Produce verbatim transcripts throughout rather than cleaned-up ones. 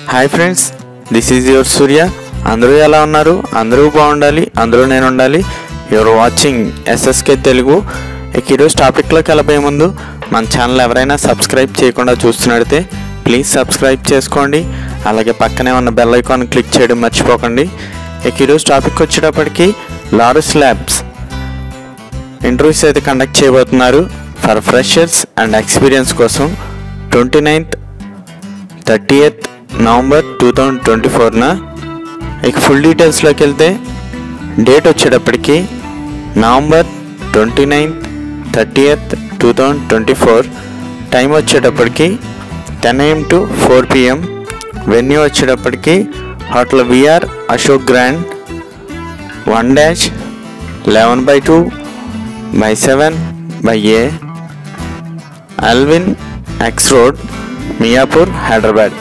Hi friends, this is your Surya. అందరూ ఎలా ఉన్నారు? అందరూ బాగుండాలి, అందరూ నేను ఉండాలి. Your watching SSK Telugu. ఇక ఈరోజు టాపిక్లోకి వెళ్ళబోయే ముందు మన ఛానల్ ఎవరైనా సబ్స్క్రైబ్ చేయకుండా చూస్తున్నట్లయితే ప్లీజ్ సబ్స్క్రైబ్ చేసుకోండి. అలాగే పక్కనే ఉన్న బెల్ ఐకాన్ క్లిక్ చేయడం మర్చిపోకండి. ఇక ఈరోజు టాపిక్ వచ్చేటప్పటికి లారస్ ల్యాబ్స్ ఇంటర్వ్యూస్ అయితే కండక్ట్ చేయబోతున్నారు ఫర్ ఫ్రెషర్స్ అండ్ ఎక్స్పీరియన్స్ కోసం twenty ninth thirty eighth November two thousand twenty four. ఇక ఫుల్ డీటెయిల్స్లోకి వెళ్తే డేట్ వచ్చేటప్పటికి November twenty ninth thirty eighth two thousand twenty four. Time వచ్చేటప్పటికి ten AM to four PM. Venue వచ్చేటప్పటికి hotel VR Ashok grand, one dash eleven by two by seven by A, Allwyn X road, Miyapur, Hyderabad.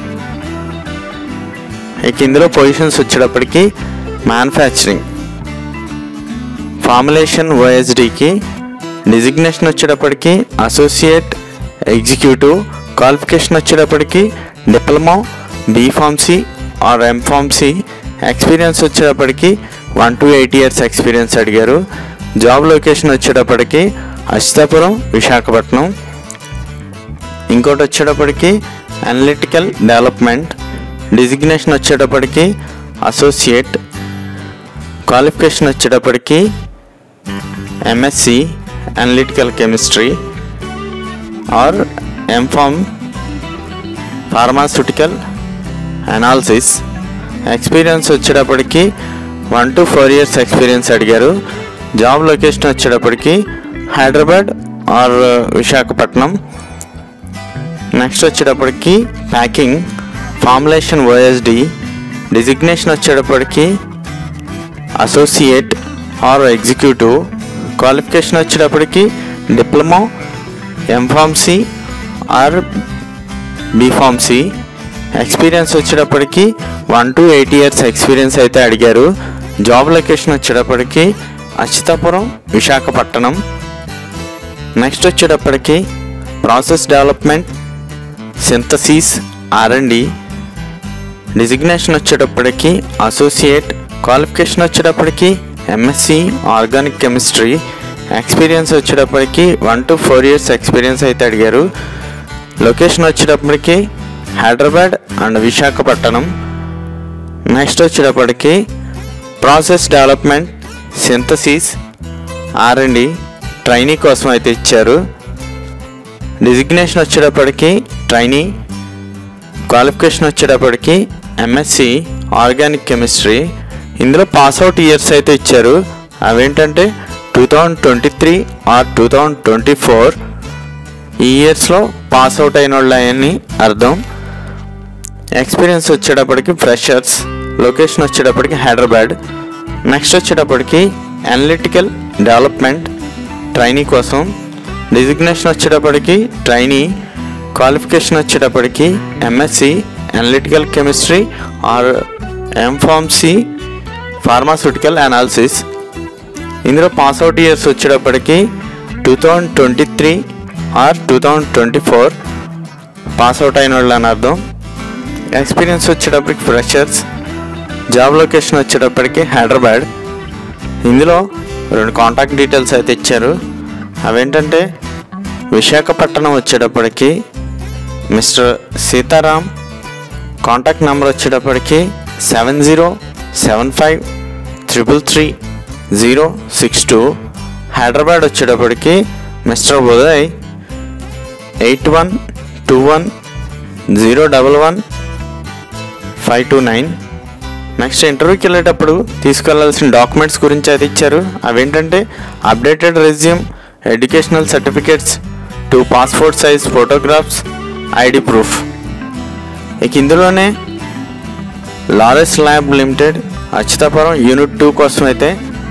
ఇక ఇందులో positions వచ్చేటప్పటికి manufacturing, formulation ఓఎస్డికి designation వచ్చేటప్పటికి associate executive, qualification వచ్చేటప్పటికి diploma, B Pharmacy or M Pharmacy, experience వచ్చేటప్పటికి one to eight years experience అడిగారు. Job location వచ్చేటప్పటికి అచ్యుతాపురం, విశాఖపట్నం. ఇంకోటి వచ్చేటప్పటికి అనలిటికల్ డెవలప్మెంట్, డిజిగ్నేషన్ వచ్చేటప్పటికి అసోసియేట్, క్వాలిఫికేషన్ వచ్చేటప్పటికి MSc analytical chemistry or M Pharm pharmaceutical analysis, experience వచ్చేటప్పటికి one to four years experience అడిగారు. జాబ్ లొకేషన్ వచ్చేటప్పటికి హైదరాబాద్ ఆర్ విశాఖపట్నం. నెక్స్ట్ వచ్చేటప్పటికి ప్యాకింగ్, ఫార్ములేషన్ ఓఎస్డి, డిజిగ్నేషన్ వచ్చేటప్పటికి అసోసియేట్ ఆర్ ఎగ్జిక్యూటివ్, క్వాలిఫికేషన్ వచ్చేటప్పటికి diploma, M Pharmacy are B Pharmacy, experience వచ్చేటప్పటికి one to eight years experience అయితే అడిగారు. Job location వచ్చేటప్పటికి అచ్యుతాపురం, విశాఖపట్నం. నెక్స్ట్ వచ్చేటప్పటికి process development, synthesis R and D, designation వచ్చేటప్పటికి అసోసియేట్, క్వాలిఫికేషన్ వచ్చేటప్పటికి ఎంఎస్సి ఆర్గానిక్ కెమిస్ట్రీ, ఎక్స్పీరియన్స్ వచ్చేటప్పటికి one to four years experience అయితే అడిగారు. లొకేషన్ వచ్చేటప్పటికి హైదరాబాద్ అండ్ విశాఖపట్నం. నెక్స్ట్ వచ్చేటప్పటికి process development, synthesis R and D trainee కోసం అయితే ఇచ్చారు. డిజిగ్నేషన్ వచ్చేటప్పటికి ట్రైనీ, క్వాలిఫికేషన్ వచ్చేటప్పటికి ఎంఎస్సి ఆర్గానిక్ కెమిస్ట్రీ. ఇందులో పాస్అవుట్ ఇయర్స్ అయితే ఇచ్చారు. అవేంటంటే two thousand twenty three or two thousand twenty four ఈ ఇయర్స్లో పాస్అవుట్ అయిన వాళ్ళు అని అర్థం. ఎక్స్పీరియన్స్ వచ్చేటప్పటికి ఫ్రెషర్స్, లొకేషన్ వచ్చేటప్పటికి హైదరాబాద్. నెక్స్ట్ వచ్చేటప్పటికి అనలిటికల్ డెవలప్మెంట్ ట్రైనీ కోసం, డిజిగ్నేషన్ వచ్చేటప్పటికి ట్రైనీ, క్వాలిఫికేషన్ వచ్చేటప్పటికి MSc analytical chemistry or M Pharmacy pharmaceutical analysis. ఇందులో పాస్అవుట్ ఇయర్స్ వచ్చేటప్పటికి two thousand twenty three or two thousand twenty four pass out అయిన వాళ్ళు అని అర్థం. ఎక్స్పీరియన్స్ వచ్చేటప్పటికి ఫ్రెషర్స్, జాబ్ లొకేషన్ వచ్చేటప్పటికి హైదరాబాద్. ఇందులో రెండు కాంటాక్ట్ డీటెయిల్స్ అయితే ఇచ్చారు. అవేంటంటే విశాఖపట్నం వచ్చేటప్పటికి మిస్టర్ సీతారాం, కాంటాక్ట్ నెంబర్ వచ్చేటప్పటికి seven zero seven five triple three zero six two. Hyderabad వచ్చేటప్పటికి mister Uday, eight one two one zero double one five two nine. Next ఇంటర్వ్యూకి వెళ్ళేటప్పుడు తీసుకెళ్లాల్సిన డాక్యుమెంట్స్ గురించి అయితే ఇచ్చారు. అవేంటంటే updated resume, educational certificates, two passport size photographs, ID proof. ఇక ఇందులోనే Laurus lab limited Achyutapuram unit two కోసం అయితే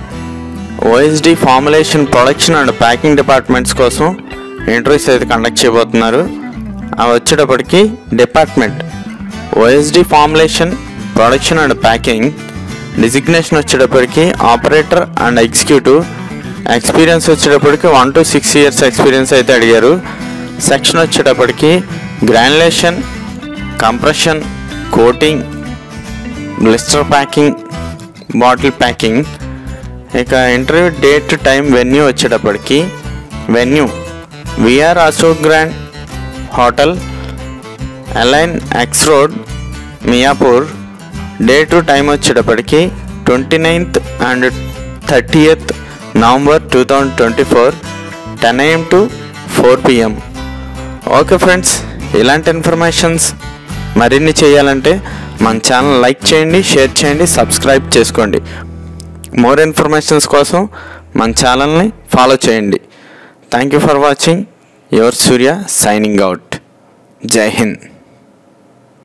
OSD formulation, production and packing departments కోసం ఇంటర్వ్యూస్ అయితే కండక్ట్ చేయబోతున్నారు. అవి వచ్చేటప్పటికి department OSD formulation, production and packing, designation వచ్చేటప్పటికి ఆపరేటర్ అండ్ ఎగ్జిక్యూటివ్, ఎక్స్పీరియన్స్ వచ్చేటప్పటికి one to six years experience అయితే అడిగారు. సెక్షన్ వచ్చేటప్పటికి granulation, compression, coating, blister packing, bottle packing. ఇక ఇంటర్వ్యూ డేట్, టైం, వెన్యూ వచ్చేటప్పటికి venue VR Ashok grand hotel, Allwyn X road, Miyapur. Date time వచ్చేటప్పటికి twenty ninth and thirtieth November two thousand twenty four ten AM to four PM. Okay friends, ఇలాంటి informations మరిన్ని చేయాలంటే మన channel like చేయండి, share చేయండి, subscribe చేసుకోండి. More informations కోసం మన ఛానల్ని ఫాలో చేయండి. Thank you for watching. Your Surya signing out. Jai Hind.